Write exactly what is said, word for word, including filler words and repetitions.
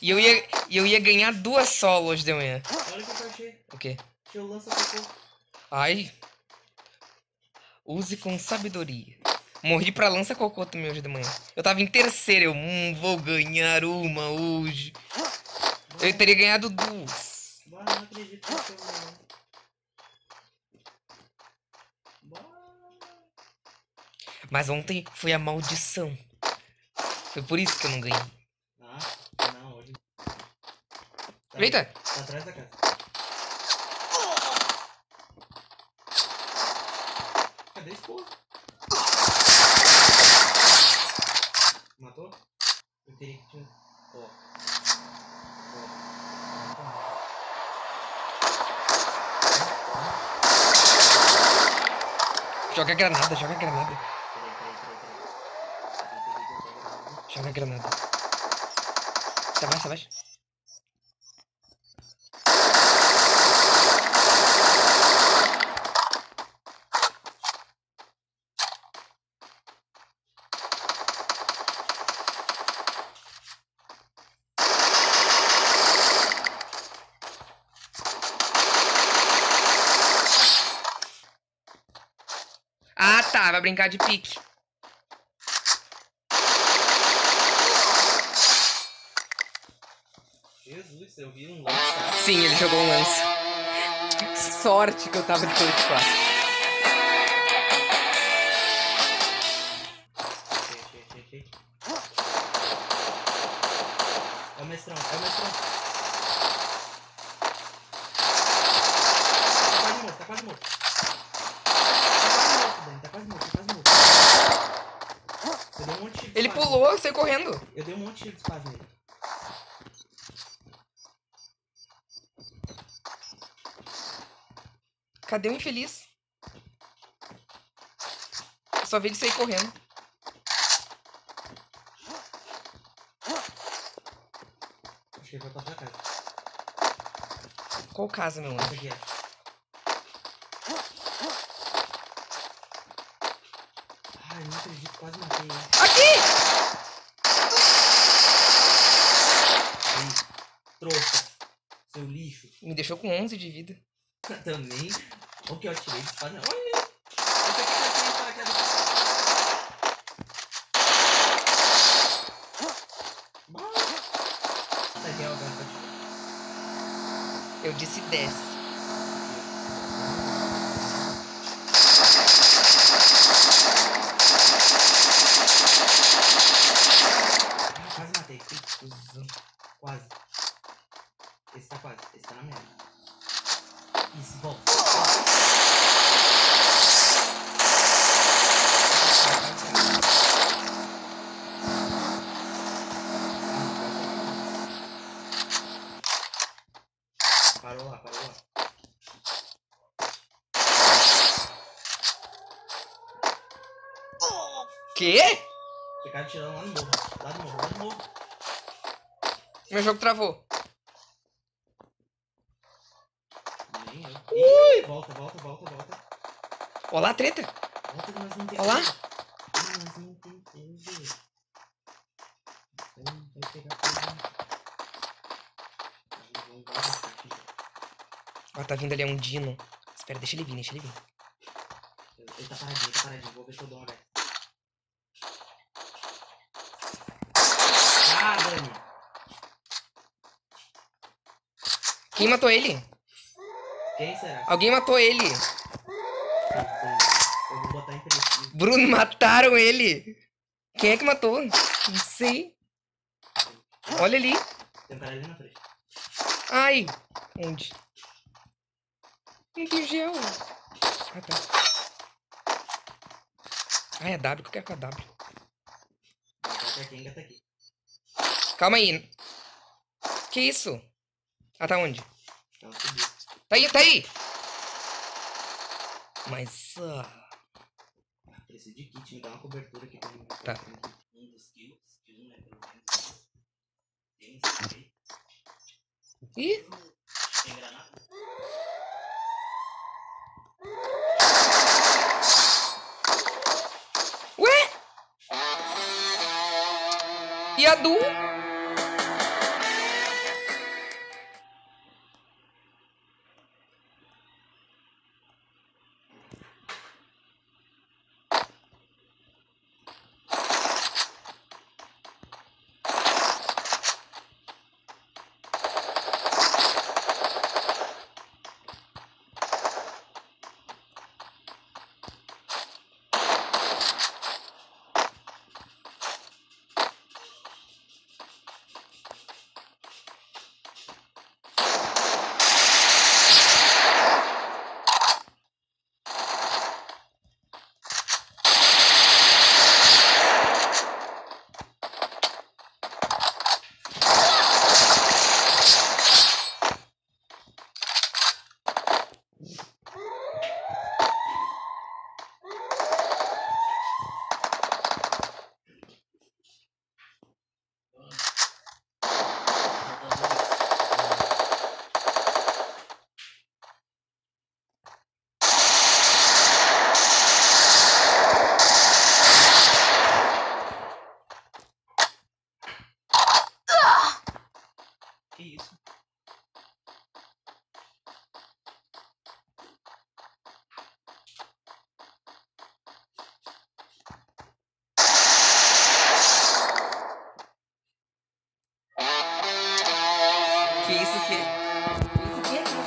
E eu ia, e eu ia ganhar duas solos de manhã. Olha o que eu achei. O quê? Achei o lança-cocô. Ai. Use com sabedoria. Morri pra lança-cocô também hoje de manhã. Eu tava em terceiro. Eu, hum, vou ganhar uma hoje. Eu teria ganhado duas. Bah, não acredito que eu achei uma. Mas ontem foi a maldição. Foi por isso que eu não ganhei. Ah, não, hoje. Tá, Eita! tá atrás da casa. Cadê esse porra? Matou? Eu teria que te... Ó. Ó. Joga granada, joga granada. Peraí, peraí, peraí, peraí. Joga granada. Você vai, você vai. Ah, tá. Vai brincar de pique. Jesus, eu vi um lance. Sim, ele jogou um lance. Sorte que eu tava de colete quatro. Achei, achei, achei, achei. É o mestrão, é o mestrão. Tá quase morto, tá quase morto. Tá quase morto, tá quase morto. Eu dei um monte de tiro de Ele espada pulou, eu saí correndo. nele. Eu dei um monte de tiro de espada nele. Cadê o infeliz? Eu só vi ele sair correndo. Acho que ele vai pra tua casa. Qual casa, meu Essa anjo? aqui é. Ai, não acredito, quase matei ele. Aqui! Aí, trouxa. Seu lixo. Me deixou com onze de vida. Também. O que eu atirei de espada. Olha! Esse aqui tá sem paraquedas. Essa aqui é o gato. Eu disse desce. Ah, quase matei. Que cuzão. Quase. Esse tá quase. Esse tá na merda. Isso, volta. Parou lá, parou lá. Quê? Ficaram atirando lá no morro. Lá no morro, lá no morro. Meu jogo travou. Nem eu. Ih, volta, volta, volta, volta. Olá, treta. Volta que nós não tem Olá. coisa. Ah, nós não tem coisa. Então vai pegar coisa. Vamos voltar aqui. Ó, tá vindo ali, é um dino. Espera, deixa ele vir, deixa ele vir. Ele tá paradinho, ele tá paradinho. Vou ver se eu dou uma vez. Ah, Dani. Quem matou ele? Quem será? Alguém matou ele. Eu vou botar em preciso. Bruno, mataram ele. Quem é que matou? Não sei. Olha ali. Tem um cara ali na frente. Ai. Onde? Não tem gel. Ah, tá. Ai, é W. O que eu quero com a W? Engata aqui, engata aqui. Calma aí. Que isso? Ah, tá onde? Ela subiu. Tá aí, tá aí. Mas... ah, Preciso de kit, me dá uma cobertura aqui pra mim. Tá. Um dos kills, que um é pelo menos. Tem spray. Ih. Tem granada? Ué? E a Du? Que isso que? Isso aqui é